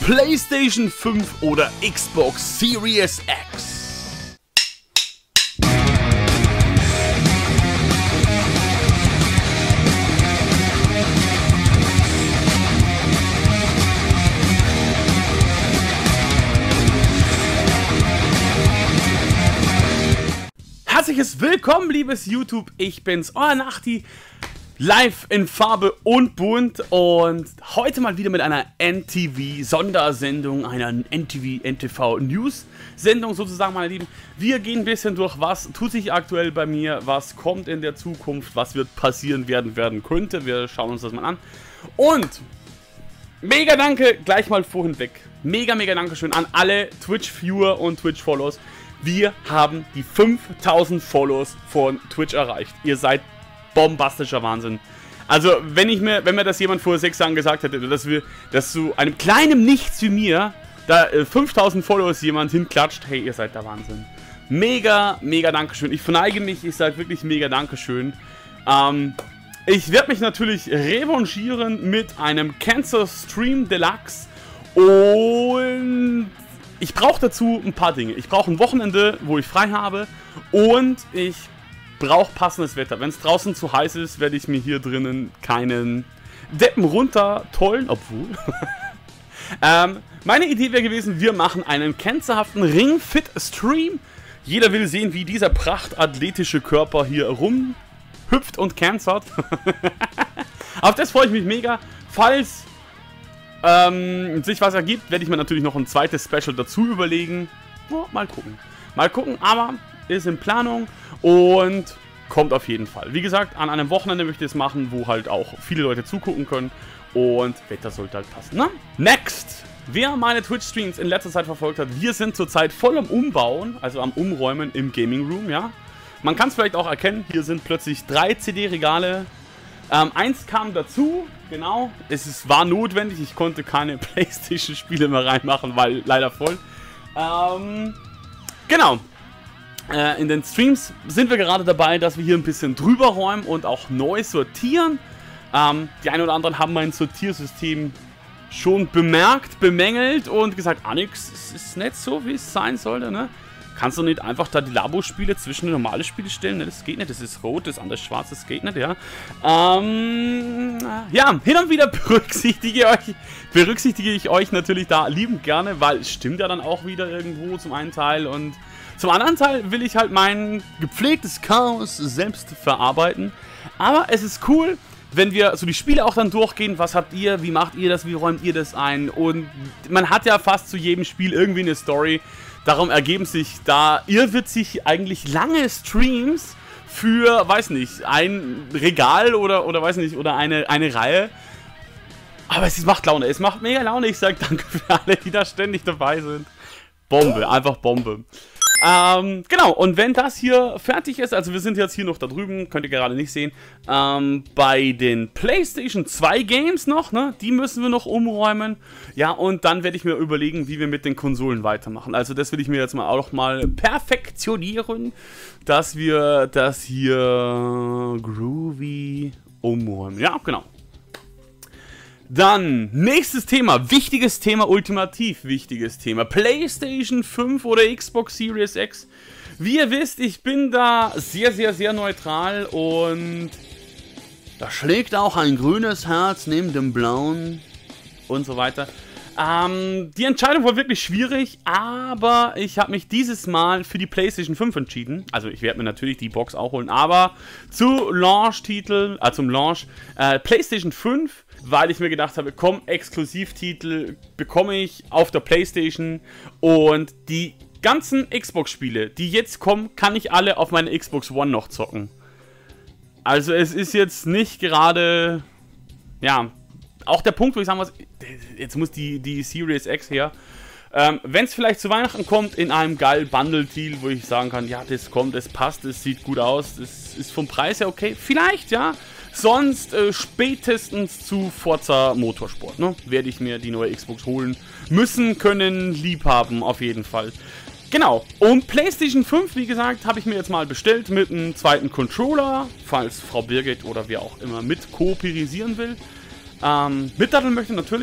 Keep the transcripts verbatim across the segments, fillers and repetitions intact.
PlayStation fünf oder Xbox Series X? Herzliches Willkommen, liebes YouTube, ich bin's, euer Nachti, live in Farbe und bunt und heute mal wieder mit einer N T V-Sondersendung, einer N T V, N T V-News-Sendung sozusagen, meine Lieben. Wir gehen ein bisschen durch, was tut sich aktuell bei mir, was kommt in der Zukunft, was wird passieren werden, werden könnte. Wir schauen uns das mal an. Und mega danke, gleich mal vorhin weg, mega, mega Dankeschön an alle Twitch-Viewer und Twitch-Follows. Wir haben die fünftausend Follows von Twitch erreicht. Ihr seid bombastischer Wahnsinn. Also, wenn ich mir, wenn mir das jemand vor sechs Jahren gesagt hätte, dass wir, dass zu einem kleinen Nichts wie mir da äh, fünftausend Follows jemand hinklatscht, hey, ihr seid der Wahnsinn. Mega, mega Dankeschön. Ich verneige mich, ich sage wirklich mega Dankeschön. Ähm, ich werde mich natürlich revanchieren mit einem Cancer Stream Deluxe und ich brauche dazu ein paar Dinge. Ich brauche ein Wochenende, wo ich frei habe und ich brauche passendes Wetter. Wenn es draußen zu heiß ist, werde ich mir hier drinnen keinen Deppen runter tollen, obwohl. ähm, meine Idee wäre gewesen, wir machen einen cancerhaften Ring-Fit-Stream. Jeder will sehen, wie dieser prachtathletische Körper hier rumhüpft und cancert. Auf das freue ich mich mega. Falls Ähm, sich was ergibt, werde ich mir natürlich noch ein zweites Special dazu überlegen. Oh, mal gucken. Mal gucken, aber ist in Planung und kommt auf jeden Fall. Wie gesagt, an einem Wochenende möchte ich es machen, wo halt auch viele Leute zugucken können und Wetter sollte halt passen. Na? Next! Wer meine Twitch-Streams in letzter Zeit verfolgt hat, wir sind zurzeit voll am Umbauen, also am Umräumen im Gaming Room, ja. Man kann es vielleicht auch erkennen, hier sind plötzlich drei C D-Regale. Ähm, eins kam dazu, genau, es ist, war notwendig, ich konnte keine PlayStation-Spiele mehr reinmachen, weil leider voll. Ähm, genau, äh, in den Streams sind wir gerade dabei, dass wir hier ein bisschen drüber räumen und auch neu sortieren. Ähm, die einen oder anderen haben mein Sortiersystem schon bemerkt, bemängelt und gesagt, Onyx, es ist nicht so, wie es sein sollte, ne? Kannst du nicht einfach da die Labo-Spiele zwischen normale Spiele stellen? Ne, das geht nicht. Das ist rot, das andere schwarz, das geht nicht, ja. Ähm, ja, hin und wieder berücksichtige, euch, berücksichtige ich euch natürlich da liebend gerne, weil es stimmt ja dann auch wieder irgendwo zum einen Teil und zum anderen Teil will ich halt mein gepflegtes Chaos selbst verarbeiten. Aber es ist cool, wenn wir so die Spiele auch dann durchgehen. Was habt ihr? Wie macht ihr das? Wie räumt ihr das ein? Und man hat ja fast zu jedem Spiel irgendwie eine Story. Darum ergeben sich da irrwitzig eigentlich lange Streams für, weiß nicht, ein Regal oder, oder weiß nicht, oder eine, eine Reihe. Aber es macht Laune, es macht mega Laune. Ich sage danke für alle, die da ständig dabei sind. Bombe, einfach Bombe. Ähm, genau, und wenn das hier fertig ist, also wir sind jetzt hier noch da drüben, könnt ihr gerade nicht sehen, ähm, bei den PlayStation zwei Games noch, ne, die müssen wir noch umräumen. Ja, und dann werde ich mir überlegen, wie wir mit den Konsolen weitermachen. Also das will ich mir jetzt mal auch mal perfektionieren, dass wir das hier groovy umräumen. Ja, genau. Dann, nächstes Thema, wichtiges Thema, ultimativ wichtiges Thema, PlayStation fünf oder Xbox Series X. Wie ihr wisst, ich bin da sehr, sehr, sehr neutral und da schlägt auch ein grünes Herz neben dem blauen und so weiter. Ähm, die Entscheidung war wirklich schwierig, aber ich habe mich dieses Mal für die PlayStation fünf entschieden. Also ich werde mir natürlich die Box auch holen, aber zu Launch-Titel, äh, zum Launch äh, PlayStation fünf, weil ich mir gedacht habe, komm, Exklusivtitel bekomme ich auf der PlayStation und die ganzen Xbox-Spiele, die jetzt kommen, kann ich alle auf meiner Xbox One noch zocken. Also es ist jetzt nicht gerade, ja, auch der Punkt, wo ich sagen muss, jetzt muss die, die Series X her. Ähm, wenn es vielleicht zu Weihnachten kommt, in einem geilen Bundle-Deal, wo ich sagen kann, ja, das kommt, es passt, es sieht gut aus, das ist vom Preis her okay, vielleicht, ja. Sonst äh, spätestens zu Forza Motorsport, ne? Werde ich mir die neue Xbox holen müssen, können, lieb haben, auf jeden Fall. Genau, und PlayStation fünf, wie gesagt, habe ich mir jetzt mal bestellt mit einem zweiten Controller, falls Frau Birgit oder wer auch immer mit kooperisieren will. Ähm, mitdatteln möchte natürlich.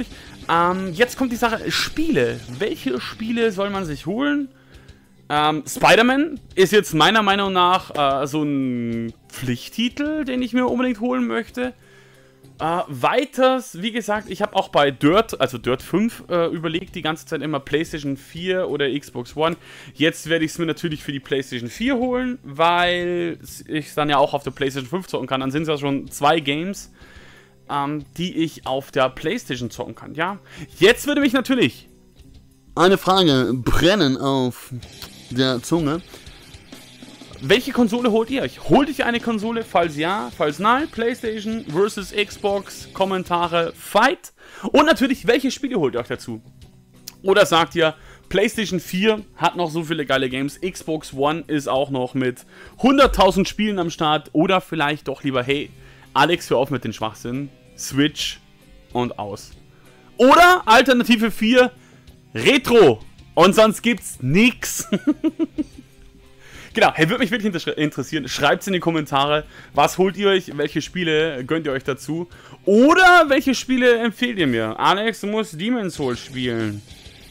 Ähm, jetzt kommt die Sache, Spiele. Welche Spiele soll man sich holen? Ähm, Spider-Man ist jetzt meiner Meinung nach äh, so ein Pflichttitel, den ich mir unbedingt holen möchte. Äh, weiters, wie gesagt, ich habe auch bei Dirt, also Dirt fünf, äh, überlegt, die ganze Zeit immer PlayStation vier oder Xbox One. Jetzt werde ich es mir natürlich für die PlayStation vier holen, weil ich es dann ja auch auf der PlayStation fünf zocken kann. Dann sind es ja schon zwei Games, ähm, die ich auf der PlayStation zocken kann, ja. Jetzt würde mich natürlich eine Frage brennen auf der Zunge. Welche Konsole holt ihr euch? Holt ihr eine Konsole? Falls ja, falls nein, PlayStation versus Xbox, Kommentare, Fight. Und natürlich, welche Spiele holt ihr euch dazu? Oder sagt ihr, PlayStation vier hat noch so viele geile Games, Xbox One ist auch noch mit hunderttausend Spielen am Start. Oder vielleicht doch lieber, hey, Alex, hör auf mit den Schwachsinn, Switch und aus. Oder Alternative vier, Retro. Und sonst gibt's nix. Genau, hey, würde mich wirklich interessieren. Schreibt es in die Kommentare, was holt ihr euch, welche Spiele gönnt ihr euch dazu? Oder welche Spiele empfehlt ihr mir? Alex, du musst Demon's Souls spielen.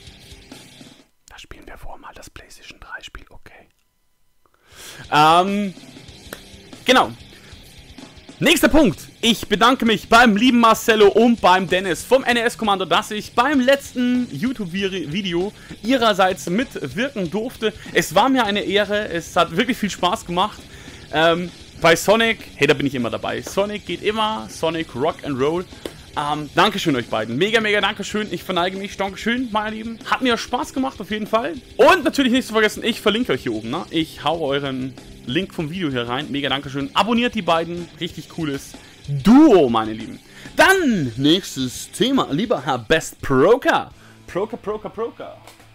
Da spielen wir vorher mal das PlayStation drei Spiel, okay. Ähm, genau. Nächster Punkt. Ich bedanke mich beim lieben Marcello und beim Dennis vom N E S-Kommando, dass ich beim letzten YouTube-Video ihrerseits mitwirken durfte. Es war mir eine Ehre, es hat wirklich viel Spaß gemacht. Ähm, bei Sonic, hey, da bin ich immer dabei. Sonic geht immer, Sonic Rock and Roll. Ähm, Dankeschön euch beiden. Mega, mega Dankeschön. Ich verneige mich. Dankeschön, meine Lieben. Hat mir Spaß gemacht, auf jeden Fall. Und natürlich nicht zu vergessen, ich verlinke euch hier oben, ne? Ich hau euren Link vom Video hier rein. Mega Dankeschön. Abonniert die beiden. Richtig cooles Duo, meine Lieben. Dann nächstes Thema. Lieber Herr Best Proker. Proker, Proker, Proker.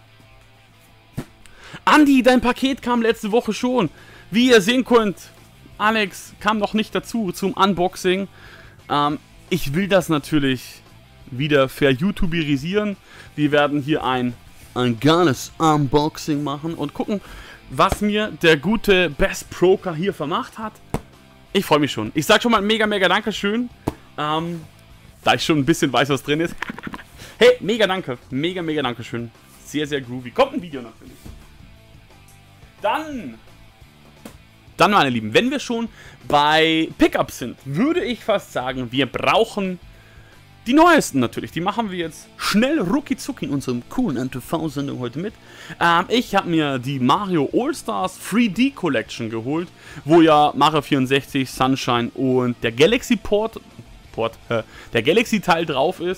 Andi, dein Paket kam letzte Woche schon. Wie ihr sehen könnt, Alex kam noch nicht dazu zum Unboxing. Ähm, ich will das natürlich wieder ver-YouTuberisieren. Wir werden hier ein, ein geiles Unboxing machen und gucken, was mir der gute Best Proker hier vermacht hat. Ich freue mich schon. Ich sage schon mal mega, mega Dankeschön. Ähm, da ich schon ein bisschen weiß, was drin ist. Hey, mega danke. Mega, mega Dankeschön. Sehr, sehr groovy. Kommt ein Video natürlich. Dann, dann meine Lieben, wenn wir schon bei Pickups sind, würde ich fast sagen, wir brauchen die neuesten natürlich. Die machen wir jetzt schnell rucki zucki in unserem coolen N T V-Sendung heute mit. Ähm, ich habe mir die Mario All-Stars drei D Collection geholt, wo ja Mario vierundsechzig, Sunshine und der Galaxy Port, Port äh, der Galaxy Teil drauf ist.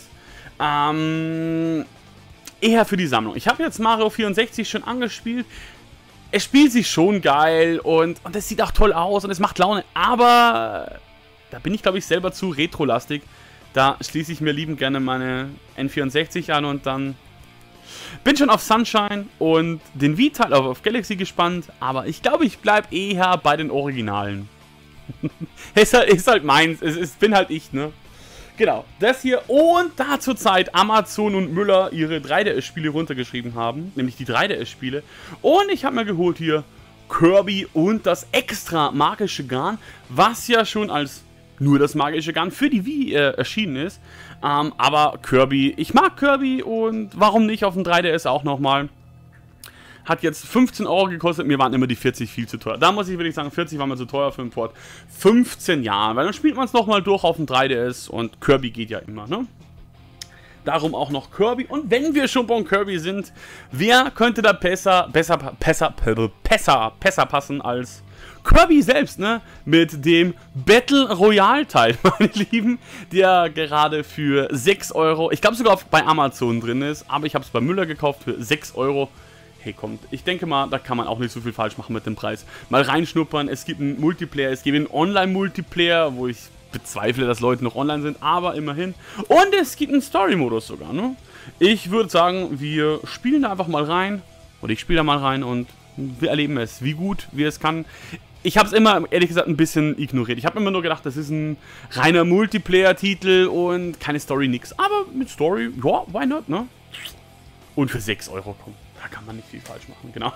Ähm, eher für die Sammlung. Ich habe jetzt Mario vierundsechzig schon angespielt. Es spielt sich schon geil und, und es sieht auch toll aus und es macht Laune, aber da bin ich, glaube ich, selber zu retro-lastig. Da schließe ich mir liebend gerne meine N vierundsechzig an und dann bin schon auf Sunshine und den Wii-Teil auf, auf Galaxy gespannt, aber ich glaube, ich bleibe eher bei den Originalen. ist, halt, ist halt meins, es ist, bin halt ich, ne? Genau, das hier und da zurzeit Amazon und Müller ihre drei D S-Spiele runtergeschrieben haben, nämlich die drei D S-Spiele. Und ich habe mir geholt hier Kirby und das extra magische Garn, was ja schon als nur das magische Garn für die Wii äh, erschienen ist. Ähm, aber Kirby, ich mag Kirby und warum nicht auf dem drei D S auch nochmal. Hat jetzt fünfzehn Euro gekostet, mir waren immer die vierzig viel zu teuer. Da muss ich wirklich sagen, vierzig war mir zu teuer für den Port. fünfzehn Jahre, weil dann spielt man es nochmal durch auf dem drei D S und Kirby geht ja immer, ne? Darum auch noch Kirby. Und wenn wir schon bei Kirby sind, wer könnte da besser, besser, besser, besser, besser passen als Kirby selbst, ne? Mit dem Battle Royale Teil, meine Lieben, der gerade für sechs Euro, ich glaube sogar bei Amazon drin ist, aber ich habe es bei Müller gekauft für sechs Euro. Hey, kommt, ich denke mal, da kann man auch nicht so viel falsch machen mit dem Preis. Mal reinschnuppern, es gibt einen Multiplayer, es gibt einen Online-Multiplayer, wo ich bezweifle, dass Leute noch online sind, aber immerhin. Und es gibt einen Story-Modus sogar, ne? Ich würde sagen, wir spielen da einfach mal rein, oder ich spiele da mal rein und wir erleben es, wie gut wir es kann. Ich habe es immer, ehrlich gesagt, ein bisschen ignoriert. Ich habe immer nur gedacht, das ist ein reiner Multiplayer-Titel und keine Story, nix. Aber mit Story, ja, why not, ne? Und für sechs Euro, komm. Da kann man nicht viel falsch machen, genau.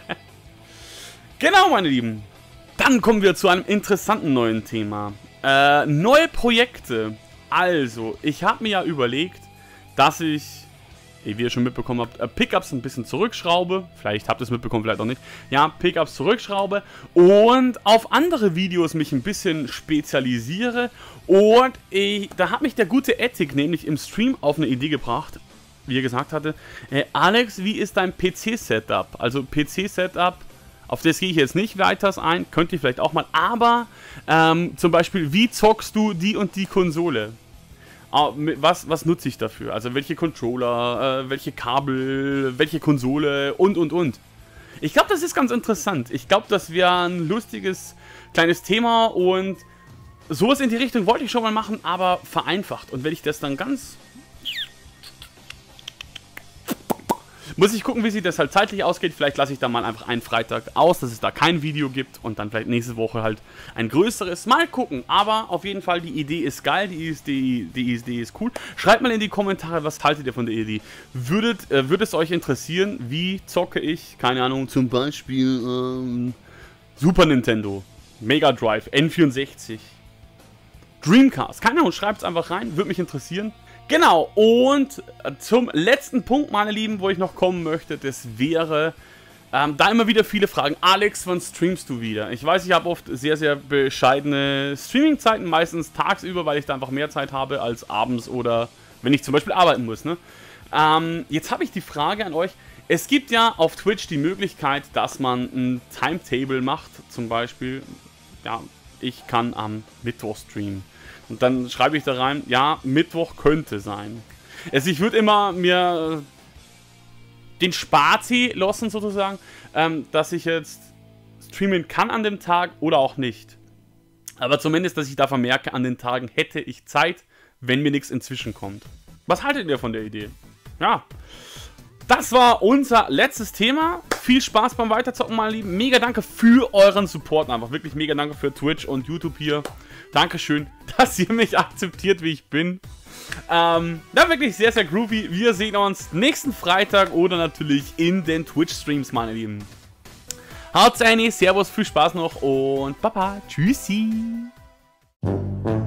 Genau, meine Lieben. Dann kommen wir zu einem interessanten neuen Thema. Äh, neue Projekte. Also, ich habe mir ja überlegt, dass ich, wie ihr schon mitbekommen habt, Pickups ein bisschen zurückschraube. Vielleicht habt ihr es mitbekommen, vielleicht auch nicht. Ja, Pickups zurückschraube und auf andere Videos mich ein bisschen spezialisiere. Und ich, da hat mich der gute Ethic nämlich im Stream auf eine Idee gebracht, wie er gesagt hatte, hey Alex, wie ist dein P C-Setup? Also P C-Setup, auf das gehe ich jetzt nicht weiter ein, könnt ihr vielleicht auch mal, aber ähm, zum Beispiel, wie zockst du die und die Konsole? Was, was nutze ich dafür? Also welche Controller, äh, welche Kabel, welche Konsole und und und. Ich glaube, das ist ganz interessant. Ich glaube, das wäre ein lustiges kleines Thema und sowas in die Richtung wollte ich schon mal machen, aber vereinfacht. Und wenn ich das dann ganz... Muss ich gucken, wie sich das halt zeitlich ausgeht. Vielleicht lasse ich da mal einfach einen Freitag aus, dass es da kein Video gibt und dann vielleicht nächste Woche halt ein größeres. Mal gucken. Aber auf jeden Fall, die Idee ist geil, die Idee, die Idee ist cool. Schreibt mal in die Kommentare, was haltet ihr von der Idee. Würdet, äh, würde es euch interessieren, wie zocke ich, keine Ahnung, zum Beispiel ähm, Super Nintendo, Mega Drive, N vierundsechzig, Dreamcast. Keine Ahnung, schreibt es einfach rein, würde mich interessieren. Genau, und zum letzten Punkt, meine Lieben, wo ich noch kommen möchte, das wäre, ähm, da immer wieder viele fragen, Alex, wann streamst du wieder? Ich weiß, ich habe oft sehr, sehr bescheidene Streaming-Zeiten, meistens tagsüber, weil ich da einfach mehr Zeit habe als abends oder wenn ich zum Beispiel arbeiten muss, ne? Ähm, jetzt habe ich die Frage an euch, es gibt ja auf Twitch die Möglichkeit, dass man ein Timetable macht, zum Beispiel, ja, ich kann am Mittwoch streamen. Und dann schreibe ich da rein, ja, Mittwoch könnte sein. Also ich würde immer mir den Spazi lassen sozusagen, ähm, dass ich jetzt streamen kann an dem Tag oder auch nicht. Aber zumindest, dass ich da vermerke, an den Tagen hätte ich Zeit, wenn mir nichts inzwischen kommt. Was haltet ihr von der Idee? Ja, das war unser letztes Thema. Viel Spaß beim Weiterzocken, meine Lieben. Mega danke für euren Support. Einfach wirklich mega danke für Twitch und YouTube hier. Dankeschön, dass ihr mich akzeptiert, wie ich bin. Ähm, ja, wirklich sehr, sehr groovy. Wir sehen uns nächsten Freitag oder natürlich in den Twitch-Streams, meine Lieben. Haut's rein, Servus, viel Spaß noch und Baba, tschüssi.